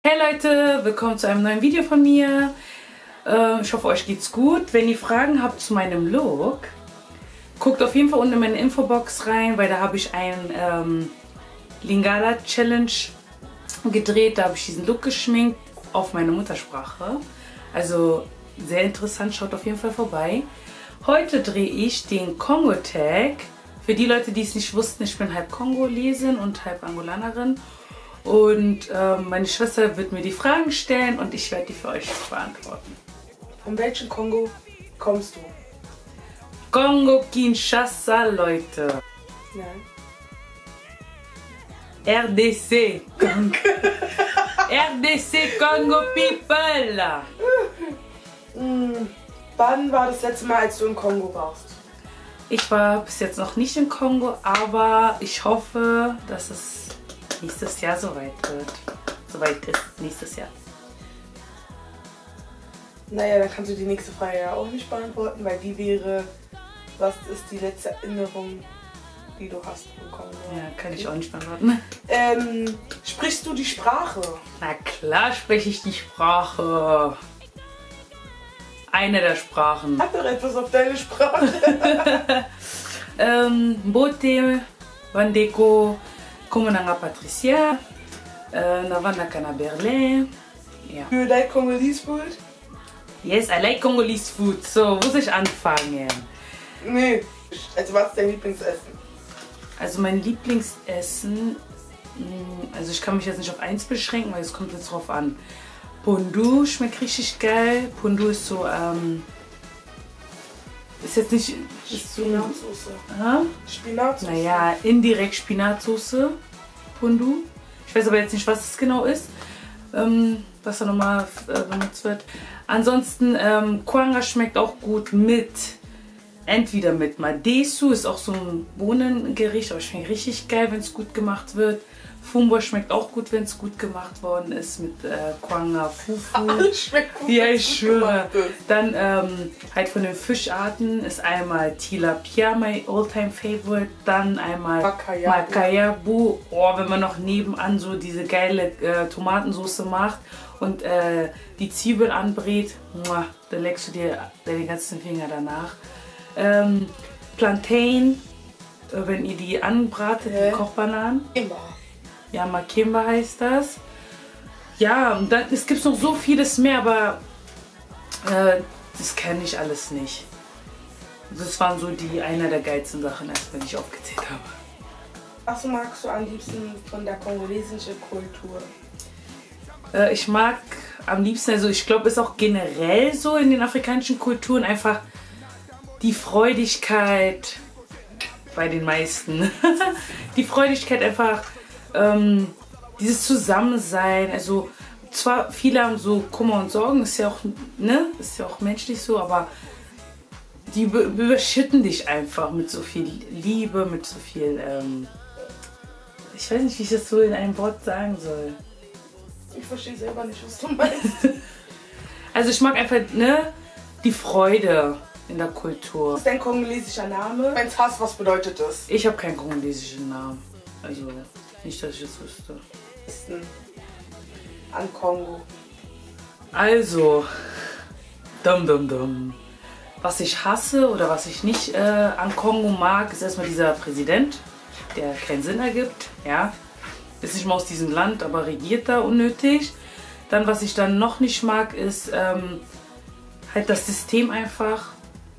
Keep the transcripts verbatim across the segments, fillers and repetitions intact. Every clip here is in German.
Hey Leute, willkommen zu einem neuen Video von mir. Äh, ich hoffe, euch geht's gut. Wenn ihr Fragen habt zu meinem Look, guckt auf jeden Fall unten in meine Infobox rein, weil da habe ich einen ähm, Lingala Challenge gedreht. Da habe ich diesen Look geschminkt auf meine Muttersprache. Also sehr interessant, schaut auf jeden Fall vorbei. Heute drehe ich den Kongo-Tag. Für die Leute, die es nicht wussten, ich bin halb Kongolesin und halb Angolanerin. Und äh, meine Schwester wird mir die Fragen stellen und ich werde die für euch beantworten. Von welchem Kongo kommst du? Kongo Kinshasa, Leute. Nein. R D C. R D C Kongo People. Hm, wann war das letzte Mal, als du im Kongo warst? Ich war bis jetzt noch nicht in Kongo, aber ich hoffe, dass es nächstes Jahr soweit wird. Soweit ist nächstes Jahr. Naja, dann kannst du die nächste Frage ja auch nicht beantworten, weil die wäre, was ist die letzte Erinnerung, die du hast im Kongo? Ja, kann ich auch nicht beantworten. Ähm, sprichst du die Sprache? Na klar spreche ich die Sprache. Eine der Sprachen. Hat doch etwas auf deine Sprache. ähm, Bote, Wandeko, Komunanga Patricia, äh, Navana Kana Berlin. Ja. You like Congolese food? Yes, I like Congolese food. So, wo soll ich anfangen? Nee. Also, was ist dein Lieblingsessen? Also, mein Lieblingsessen, mh, also ich kann mich jetzt nicht auf eins beschränken, weil es kommt jetzt drauf an. Pondu schmeckt richtig geil. Pondu ist so, ähm, ist jetzt nicht... Ist so, Spinatsoße. Aha. Spinatsoße? Naja, indirekt Spinatsoße. Pondu. Ich weiß aber jetzt nicht, was es genau ist. Ähm, was da nochmal äh, benutzt wird. Ansonsten, ähm, Kwanga schmeckt auch gut mit, entweder mit Madesu, ist auch so ein Bohnengericht, aber schmeckt richtig geil, wenn es gut gemacht wird. Fumbo schmeckt auch gut, wenn es gut gemacht worden ist mit äh, Kwanga, Fufu. Alles schmeckt gut. Ja, ich schwöre. Dann ähm, halt von den Fischarten ist einmal Tilapia, mein All-Time Favorite. Dann einmal Makayabu. Makayabu. Oh, wenn man noch nebenan so diese geile äh, Tomatensauce macht und äh, die Zwiebel anbrät, muah, dann leckst du dir den ganzen Finger danach. Ähm, Plantain, äh, wenn ihr die anbratet, Hä? die Kochbananen. Immer. Ja, Makimba heißt das. Ja, und dann, es gibt noch so vieles mehr, aber äh, das kenne ich alles nicht. Das waren so die einer der geilsten Sachen, erst wenn ich aufgezählt habe. Was magst du am liebsten von der kongolesischen Kultur? Äh, ich mag am liebsten, also ich glaube, es ist auch generell so in den afrikanischen Kulturen einfach die Freudigkeit bei den meisten. Die Freudigkeit einfach, ähm, dieses Zusammensein, also zwar viele haben so Kummer und Sorgen, ist ja auch, ne, ist ja auch menschlich so, aber die überschütten dich einfach mit so viel Liebe, mit so viel, ähm, ich weiß nicht, wie ich das so in einem Wort sagen soll. Ich verstehe selber nicht, was du meinst. Also ich mag einfach, ne, die Freude in der Kultur. Was ist dein kongolesischer Name? Wenn es hast, was bedeutet das? Ich habe keinen kongolesischen Namen, also nicht, dass ich das wüsste. An Kongo. Also, dum dum dum. Was ich hasse oder was ich nicht äh, an Kongo mag, ist erstmal dieser Präsident, der keinen Sinn ergibt. Ja, ist nicht mal aus diesem Land, aber regiert da unnötig. Dann, was ich dann noch nicht mag, ist ähm, halt das System einfach.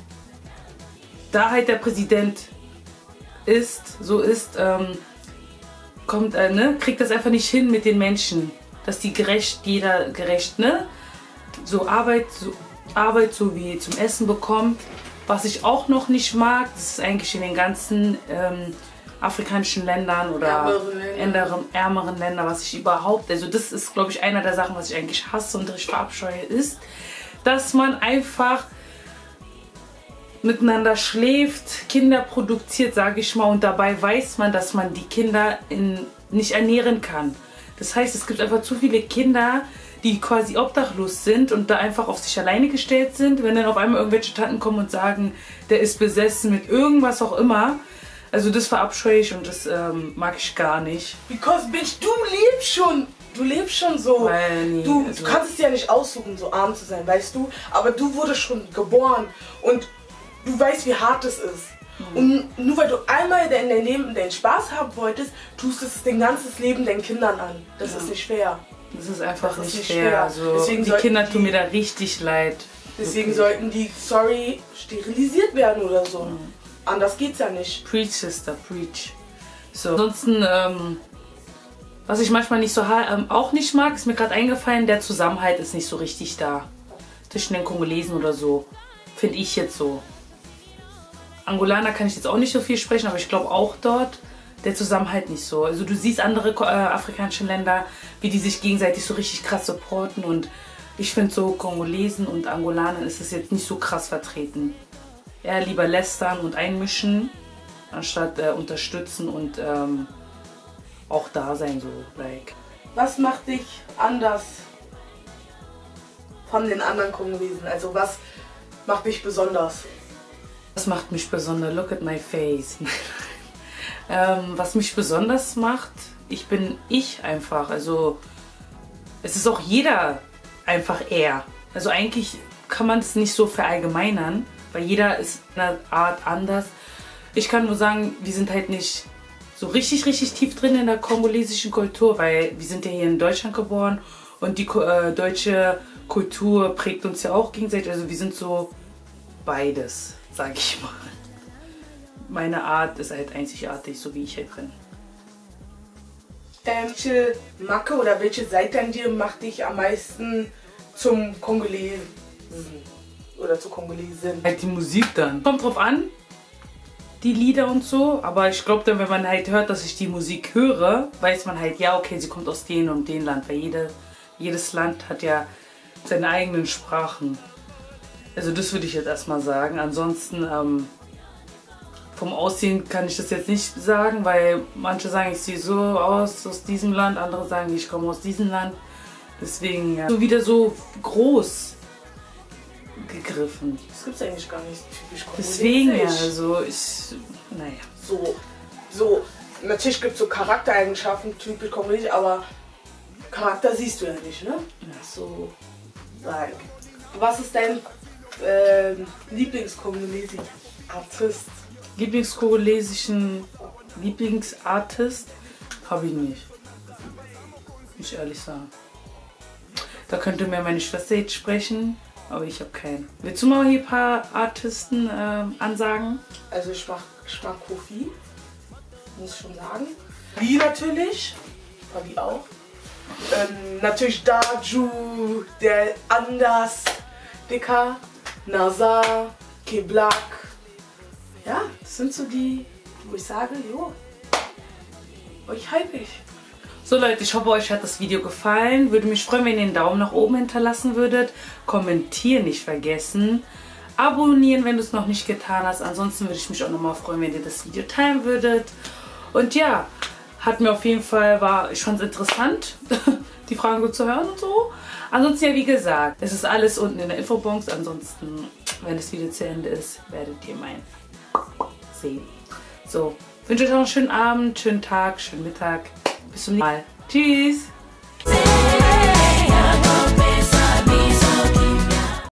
Da halt der Präsident ist, so ist, ähm, kommt, äh, ne, kriegt das einfach nicht hin mit den Menschen, dass die gerecht, jeder gerecht, ne, so Arbeit, so Arbeit so wie zum Essen bekommt. Was ich auch noch nicht mag, das ist eigentlich in den ganzen ähm, afrikanischen Ländern oder ärmeren, ärmeren Ländern, was ich überhaupt, also das ist, glaube ich, einer der Sachen, was ich eigentlich hasse und richtig verabscheue, ist, dass man einfach miteinander schläft, Kinder produziert, sage ich mal, und dabei weiß man, dass man die Kinder in, nicht ernähren kann. Das heißt, es gibt einfach zu viele Kinder, die quasi obdachlos sind und da einfach auf sich alleine gestellt sind. Wenn dann auf einmal irgendwelche Tanten kommen und sagen, der ist besessen mit irgendwas auch immer, Also das verabscheue ich und das ähm, mag ich gar nicht. Because, bitch, du lebst schon du lebst schon so. Weil, nee, du, also du kannst es dir ja nicht aussuchen, so arm zu sein, weißt du? Aber du wurdest schon geboren und du weißt, wie hart es ist. Mhm. Und nur weil du einmal in dein Leben deinen Spaß haben wolltest, tust du es dein ganzes Leben deinen Kindern an. Das ja. ist nicht fair. Das ist einfach das nicht, ist nicht fair. fair. Also, deswegen die Kinder tun mir da richtig leid. Deswegen okay. sollten die, sorry, sterilisiert werden oder so. Mhm. Anders geht's ja nicht. Preach, Sister, preach. So. Ansonsten, ähm, was ich manchmal nicht so ähm, auch nicht mag, ist mir gerade eingefallen, der Zusammenhalt ist nicht so richtig da. Zwischen den Kongolesen oder so. Finde ich jetzt so. Angolaner kann ich jetzt auch nicht so viel sprechen, aber ich glaube auch dort der Zusammenhalt nicht so. Also du siehst andere äh, afrikanische Länder, wie die sich gegenseitig so richtig krass supporten und ich finde so Kongolesen und Angolanern ist es jetzt nicht so krass vertreten. Eher lieber lästern und einmischen, anstatt äh, unterstützen und ähm, auch da sein so. Like. Was macht dich anders von den anderen Kongolesen? Also was macht dich besonders? Was macht mich besonders? Look at my face. ähm, was mich besonders macht, ich bin ich einfach. Also es ist auch jeder einfach er. Also eigentlich kann man es nicht so verallgemeinern, weil jeder ist in einer Art anders. Ich kann nur sagen, wir sind halt nicht so richtig, richtig tief drin in der kongolesischen Kultur, weil wir sind ja hier in Deutschland geboren und die äh, deutsche Kultur prägt uns ja auch gegenseitig. Also wir sind so beides, sag ich mal. Meine Art ist halt einzigartig, so wie ich halt bin. Welche Macke oder welche Seite an dir macht dich am meisten zum Kongolesen oder zur Kongolesin? Halt die Musik dann. Kommt drauf an, die Lieder und so, aber ich glaube dann, wenn man halt hört, dass ich die Musik höre, weiß man halt, ja okay, sie kommt aus dem und dem Land, weil jede, jedes Land hat ja seine eigenen Sprachen. Also das würde ich jetzt erstmal sagen. Ansonsten ähm, vom Aussehen kann ich das jetzt nicht sagen, weil manche sagen, ich sehe so aus, aus diesem Land, andere sagen, ich komme aus diesem Land. Deswegen ja, so wieder so groß gegriffen. Das gibt es eigentlich gar nicht typisch kongolesisch. Deswegen ja, also ich, naja. So, so, natürlich gibt es so Charaktereigenschaften, typisch kongolesisch, aber Charakter siehst du ja nicht, ne? Ja. So, like. Was ist dein äh, Lieblingskongolesischer Artist? Lieblingskongolesischen Lieblingsartist habe ich nicht. Muss ich ehrlich sagen. Da könnte mir meine Schwester jetzt sprechen, aber ich habe keinen. Willst du mal hier ein paar Artisten äh, ansagen? Also ich mag, ich mag Kofi, muss ich schon sagen. Wie natürlich, Fabi auch. Ähm, natürlich Daju, der Anders, Dicker, Nazar, Keblak. Ja, das sind so die, wo ich sage, jo, euch hype ich. So Leute, ich hoffe, euch hat das Video gefallen. Würde mich freuen, wenn ihr einen Daumen nach oben hinterlassen würdet. Kommentieren nicht vergessen. Abonnieren, wenn du es noch nicht getan hast. Ansonsten würde ich mich auch nochmal freuen, wenn ihr das Video teilen würdet. Und ja, hat mir auf jeden Fall, war, ich fand es interessant, die Fragen gut zu hören und so. Ansonsten ja, wie gesagt, es ist alles unten in der Infobox. Ansonsten, wenn das Video zu Ende ist, werdet ihr mein sehen. So, wünsche euch auch einen schönen Abend, schönen Tag, schönen Mittag. Bis zum nächsten Mal. Tschüss!